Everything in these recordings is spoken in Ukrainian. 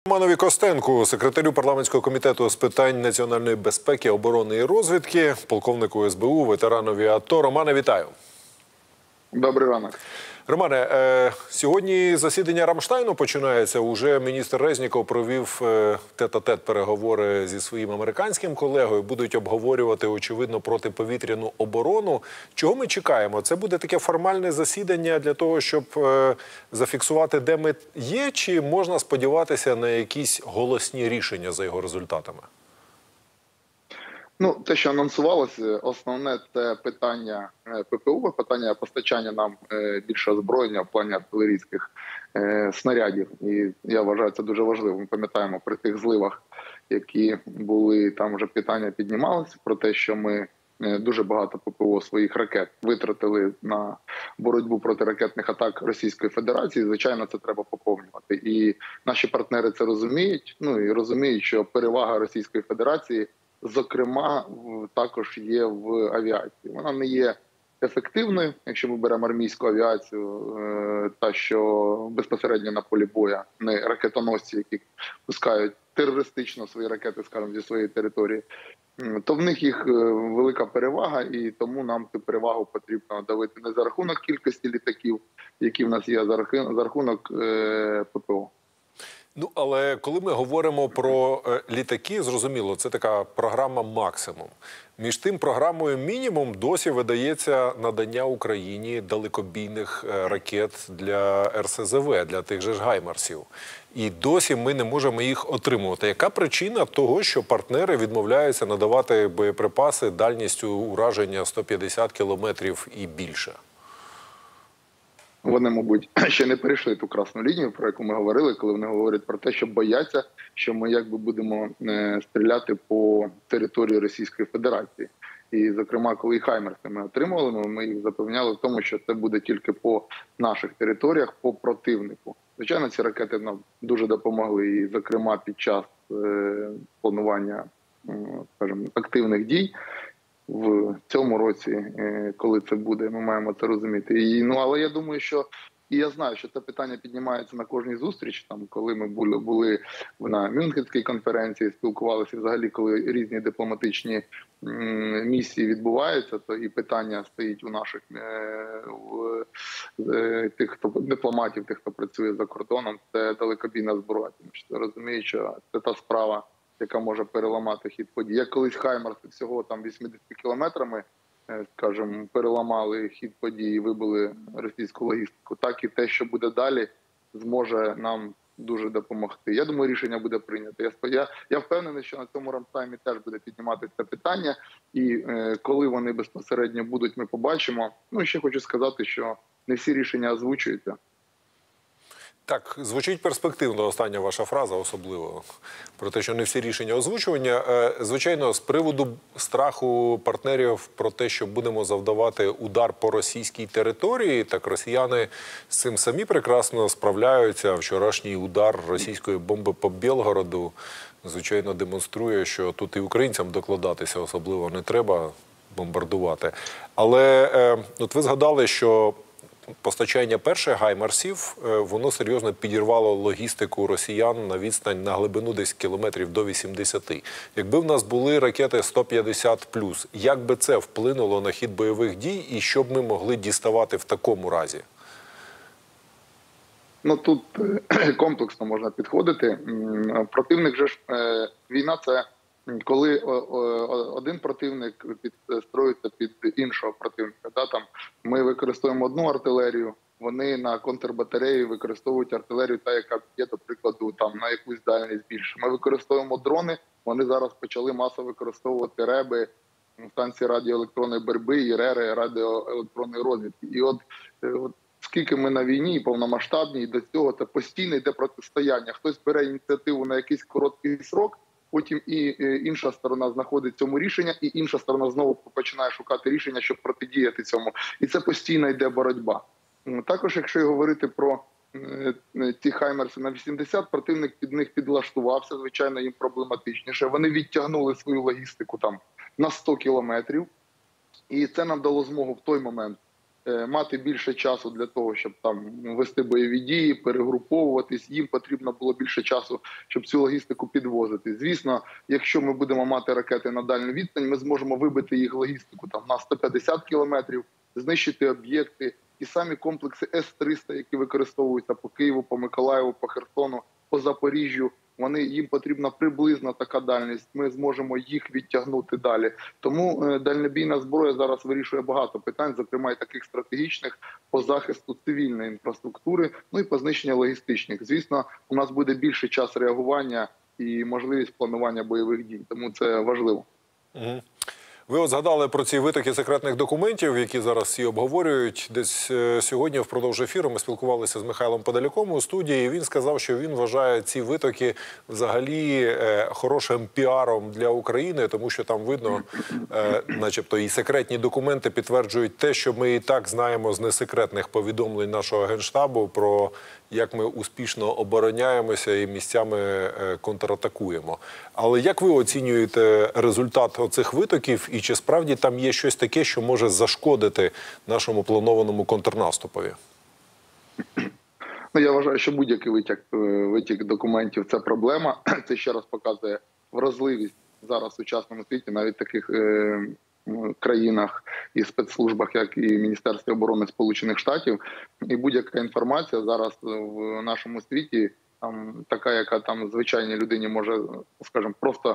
Романові Костенку, секретарю парламентського комітету з питань національної безпеки, оборони і розвідки, полковнику СБУ, ветеранові АТО. Романе, вітаю. Добрий ранок. Романе, сьогодні засідання Рамштайну починається. Уже міністр Резніков провів тет-а-тет переговори зі своїм американським колегою. Будуть обговорювати, очевидно, протиповітряну оборону. Чого ми чекаємо? Це буде таке формальне засідання для того, щоб зафіксувати, де ми є? Чи можна сподіватися на якісь голосні рішення за його результатами? Ну, те, що анонсувалося, основне – це питання ППО, питання постачання нам більше озброєння в плані артилерійських снарядів. І я вважаю, це дуже важливо. Ми пам'ятаємо при тих зливах, які були, там вже питання піднімалися про те, що ми дуже багато ППО своїх ракет витратили на боротьбу проти ракетних атак Російської Федерації. Звичайно, це треба поповнювати. І наші партнери це розуміють. Ну і розуміють, що перевага Російської Федерації зокрема, також є в авіації. Вона не є ефективною, якщо ми беремо армійську авіацію, та що безпосередньо на полі бою, не ракетоносці, які пускають терористично свої ракети, скажімо, зі своєї території, то в них їх велика перевага, і тому нам цю перевагу потрібно давити не за рахунок кількості літаків, які в нас є, а за рахунок ППО. Ну, але коли ми говоримо про літаки, зрозуміло, це така програма «Максимум». Між тим, програмою «Мінімум» досі видається надання Україні далекобійних ракет для РСЗВ, для тих же ж «Гаймарсів». І досі ми не можемо їх отримувати. Яка причина того, що партнери відмовляються надавати боєприпаси дальністю ураження 150 кілометрів і більше? Вони, мабуть, ще не перейшли ту красну лінію, про яку ми говорили, коли вони говорять про те, що бояться, що ми якби будемо стріляти по території Російської Федерації. І, зокрема, коли «Хаймерси» ми отримували, ми їх запевняли в тому, що це буде тільки по наших територіях, по противнику. Звичайно, ці ракети нам дуже допомогли, і, зокрема, під час планування, скажімо, активних дій. В цьому році, коли це буде, ми маємо це розуміти. Але я думаю, що і я знаю, що це питання піднімається на кожній зустрічі. Там, коли ми були на Мюнхенській конференції, спілкувалися взагалі, коли різні дипломатичні місії відбуваються, то і питання стоїть у наших тих, хто дипломатів, тих, хто працює за кордоном, це далекобійна зброя. Тому що розумію, що це та справа, яка може переламати хід подій. Як колись «Хаймарси» всього там 80 кілометрами, скажімо, переламали хід подій і вибили російську логістику, так і те, що буде далі, зможе нам дуже допомогти. Я думаю, рішення буде прийнято. Я впевнений, що на цьому Рамштайні теж буде підніматися це питання, і коли вони безпосередньо будуть, ми побачимо. Ну, ще хочу сказати, що не всі рішення озвучуються. Так, звучить перспективно остання ваша фраза, особливо, про те, що не всі рішення озвучування. Звичайно, з приводу страху партнерів про те, що будемо завдавати удар по російській території, так росіяни з цим самі прекрасно справляються. Вчорашній удар російської бомби по Білгороду, звичайно, демонструє, що тут і українцям докладатися особливо не треба бомбардувати. Але от ви згадали, що постачання перших «Гаймарсів», воно серйозно підірвало логістику росіян на відстань на глибину десь кілометрів до 80. Якби в нас були ракети 150+, як би це вплинуло на хід бойових дій і що б ми могли діставати в такому разі? Ну, тут комплексно можна підходити. Противник же ж, війна – це коли один противник підстроюється під іншого противника. Да, там ми використовуємо одну артилерію, вони на контрбатареї використовують артилерію, та яка є, до прикладу, там на якусь дальність більше. Ми використовуємо дрони, вони зараз почали масово використовувати РЕБи, станції радіоелектронної боротьби і РЕРи радіоелектронної розвідки. І от скільки ми на війні, і повномасштабній, і до цього це постійне йде протистояння. Хтось бере ініціативу на якийсь короткий срок, потім і інша сторона знаходить цьому рішення, і інша сторона знову починає шукати рішення, щоб протидіяти цьому. І це постійно йде боротьба. Також, якщо говорити про ці «Хаймерси» на 80, противник під них підлаштувався, звичайно, їм проблематичніше. Вони відтягнули свою логістику там на 100 кілометрів. І це нам дало змогу в той момент мати більше часу для того, щоб там вести бойові дії, перегруповуватись. Їм потрібно було більше часу, щоб цю логістику підвозити. Звісно, якщо ми будемо мати ракети на дальню відстань, ми зможемо вибити їх логістику там на 150 кілометрів, знищити об'єкти. І самі комплекси С-300, які використовуються по Києву, по Миколаєву, по Херсону, по Запоріжжю, їм потрібна приблизно така дальність. Ми зможемо їх відтягнути далі. Тому дальнобійна зброя зараз вирішує багато питань, зокрема і таких стратегічних по захисту цивільної інфраструктури, ну і по знищенню логістичних. Звісно, у нас буде більше час реагування і можливість планування бойових дій. Тому це важливо. Угу. Ви от згадали про ці витоки секретних документів, які зараз всі обговорюють. Десь сьогодні впродовж ефіру ми спілкувалися з Михайлом Подоляком у студії. І він сказав, що він вважає ці витоки взагалі хорошим піаром для України, тому що там видно, начебто і секретні документи підтверджують те, що ми і так знаємо з несекретних повідомлень нашого Генштабу про як ми успішно обороняємося і місцями контратакуємо. Але як ви оцінюєте результат оцих витоків і чи справді там є щось таке, що може зашкодити нашому планованому контрнаступові? Ну, я вважаю, що будь-який витік документів – це проблема. Це ще раз показує вразливість зараз в сучасному світі, навіть в таких країнах і спецслужбах, як і Міністерство оборони Сполучених Штатів. І будь-яка інформація зараз в нашому світі, там, така, яка там звичайній людині може, скажімо, просто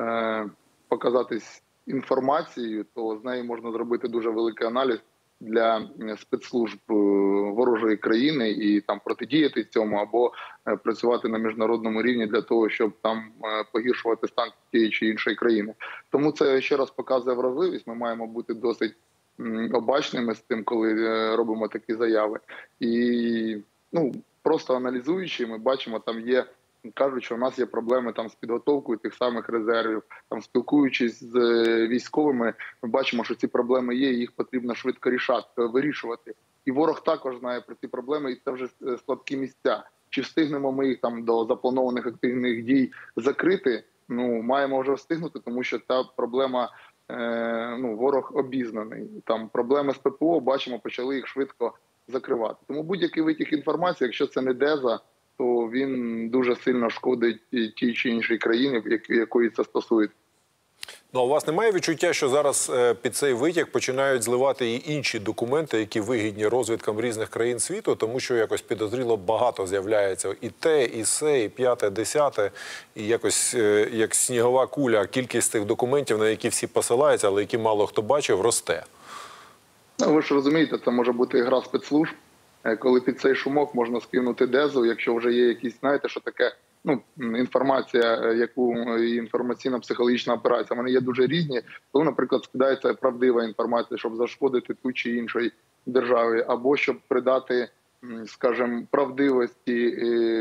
показатись інформацією, то з неї можна зробити дуже великий аналіз для спецслужб ворожої країни і там протидіяти цьому або працювати на міжнародному рівні для того, щоб там погіршувати стан тієї чи іншої країни. Тому це ще раз показує вразливість. Ми маємо бути досить обачними з тим, коли робимо такі заяви. І просто аналізуючи, ми бачимо, там є. Кажуть, що в нас є проблеми там з підготовкою тих самих резервів. Там спілкуючись з військовими, ми бачимо, що ці проблеми є, і їх потрібно швидко вирішувати. І ворог також знає про ці проблеми, і це вже слабкі місця. Чи встигнемо ми їх там до запланованих активних дій закрити? Маємо вже встигнути, тому що та проблема, ворог обізнаний. Там проблеми з ППО, бачимо, почали їх швидко закривати. Тому будь-який витік інформації, якщо це не ДЕЗа, то він дуже сильно шкодить тій чи іншій країні, якої це стосується. А у вас немає відчуття, що зараз під цей витік починають зливати і інші документи, які вигідні розвідкам різних країн світу, тому що якось підозріло багато з'являється і те, і се, і п'яте, десяте, і якось як снігова куля кількість тих документів, на які всі посилаються, але які мало хто бачив, росте. Ви ж розумієте, це може бути гра спецслужб, коли під цей шумок можна скинути ДЕЗу, якщо вже є якісь, знаєте, що таке, інформація, інформаційно-психологічна операція, вони є дуже різні. Коли, наприклад, скидається правдива інформація, щоб зашкодити ту чи іншій державі, або щоб придати, скажімо, правдивості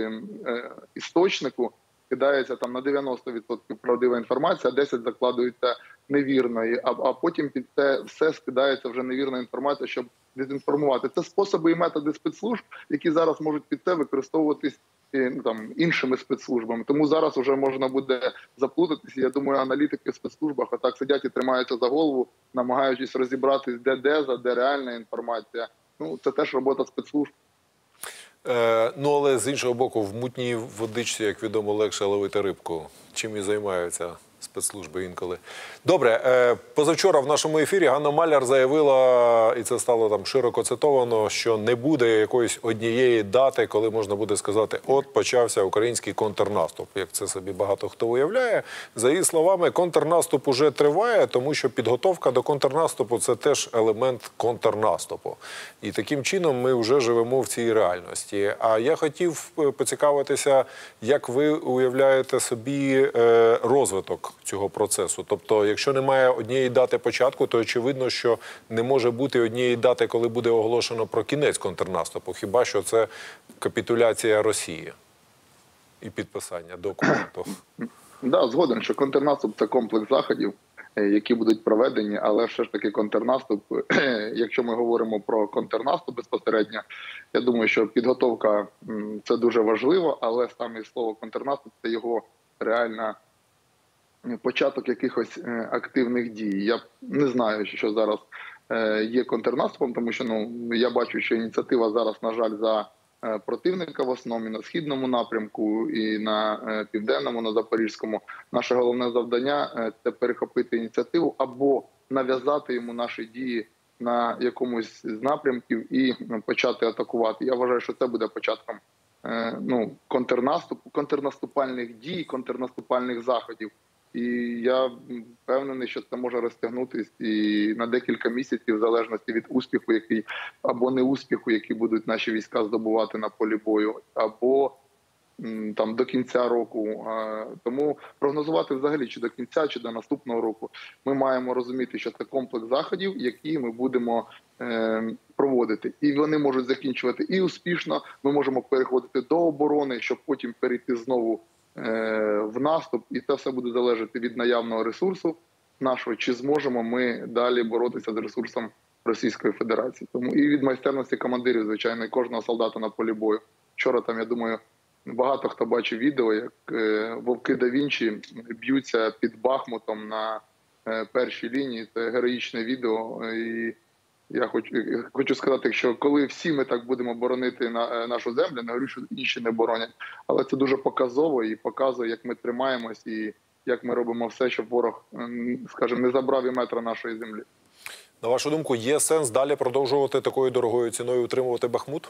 істочнику, кидається там на 90% правдива інформація, а 10% закладується невірної, а потім під це все скидається вже невірна інформація, щоб дезінформувати. Це способи і методи спецслужб, які зараз можуть під це використовуватись іншими спецслужбами. Тому зараз вже можна буде заплутатися. Я думаю, аналітики в спецслужбах отак сидять і тримаються за голову, намагаючись розібратись, де ДЕЗа, де реальна інформація. Це теж робота спецслужб. Але з іншого боку, в мутній водичці, як відомо, легше ловити рибку. Чим і займаються спецслужби інколи. Добре, позавчора в нашому ефірі Ганна Маляр заявила, і це стало там широко цитовано, що не буде якоїсь однієї дати, коли можна буде сказати, от почався український контрнаступ. Як це собі багато хто уявляє. За її словами, контрнаступ уже триває, тому що підготовка до контрнаступу – це теж елемент контрнаступу. І таким чином ми вже живемо в цій реальності. А я хотів поцікавитися, як ви уявляєте собі розвиток цього процесу. Тобто, якщо немає однієї дати початку, то очевидно, що не може бути однієї дати, коли буде оголошено про кінець контрнаступу. Хіба що це капітуляція Росії і підписання документу. Да, згоден, що контрнаступ – це комплекс заходів, які будуть проведені, але все ж таки контрнаступ, якщо ми говоримо про контрнаступ безпосередньо, я думаю, що підготовка – це дуже важливо, але саме слово контрнаступ – це його реальна початок якихось активних дій. Я не знаю, що зараз є контрнаступом, тому що я бачу, що ініціатива зараз, на жаль, за противника в основному і на східному напрямку, і на південному, на запорізькому. Наше головне завдання – це перехопити ініціативу або нав'язати йому наші дії на якомусь з напрямків і почати атакувати. Я вважаю, що це буде початком контрнаступальних дій, контрнаступальних заходів. І я впевнений, що це може розтягнутися і на декілька місяців, в залежності від успіху, який або неуспіху, які будуть наші війська здобувати на полі бою, або там до кінця року. Тому прогнозувати взагалі чи до кінця, чи до наступного року ми маємо розуміти, що це комплекс заходів, які ми будемо проводити. І вони можуть закінчувати і успішно, ми можемо переходити до оборони, щоб потім перейти знову в наступ. І це все буде залежати від наявного ресурсу нашого, чи зможемо ми далі боротися з ресурсом Російської Федерації. Тому і від майстерності командирів, звичайно, і кожного солдата на полі бою. Вчора там, я думаю, багато хто бачив відео, як вовки да Вінчі б'ються під Бахмутом на першій лінії. Це героїчне відео. І я хочу сказати, що коли всі ми так будемо боронити нашу землю, не говорю, що інші не боронять, але це дуже показово і показує, як ми тримаємось і як ми робимо все, щоб ворог, скажімо, не забрав і метра нашої землі. На вашу думку, є сенс далі продовжувати такою дорогою ціною утримувати Бахмут?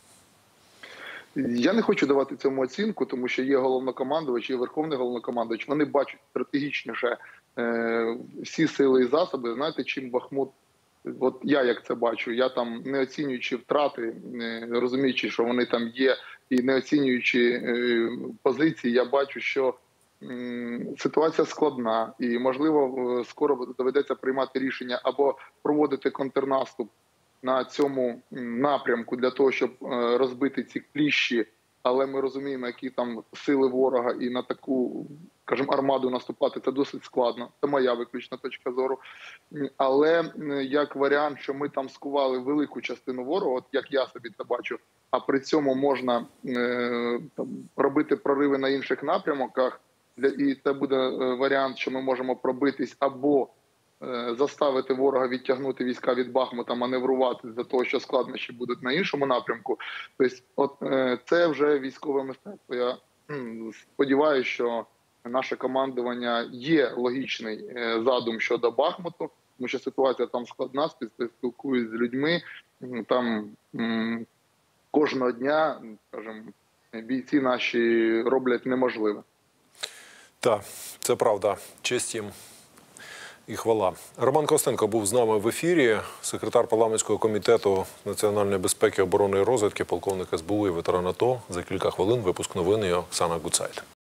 Я не хочу давати цьому оцінку, тому що є головнокомандувач, є верховний головнокомандувач. Вони бачать стратегічніше всі сили і засоби. Знаєте, чим Бахмут, от я як це бачу, я там не оцінюючи втрати, розуміючи, що вони там є, і не оцінюючи позиції, я бачу, що ситуація складна і, можливо, скоро доведеться приймати рішення або проводити контрнаступ на цьому напрямку для того, щоб розбити ці кліщі, але ми розуміємо, які там сили ворога, і на таку, скажімо, армаду наступати це досить складно. Це моя виключна точка зору. Але як варіант, що ми там скували велику частину ворога, от як я собі це бачу, а при цьому можна робити прориви на інших напрямках, і це буде варіант, що ми можемо пробитись або заставити ворога відтягнути війська від Бахмута, маневрувати для того, що складнощі будуть на іншому напрямку. Тобто, це вже військове мистецтво. Я сподіваюся, що наше командування є логічний задум щодо Бахмуту, тому що ситуація там складна, спілкуюсь з людьми, там кожного дня, скажімо, бійці наші роблять неможливе. Так, це правда. Честь їм і хвала. Роман Костенко був з нами в ефірі, секретар парламентського комітету національної безпеки, оборони і розвідки, полковник СБУ і ветеран АТО. За кілька хвилин випуск новин і Оксана Гуцайт.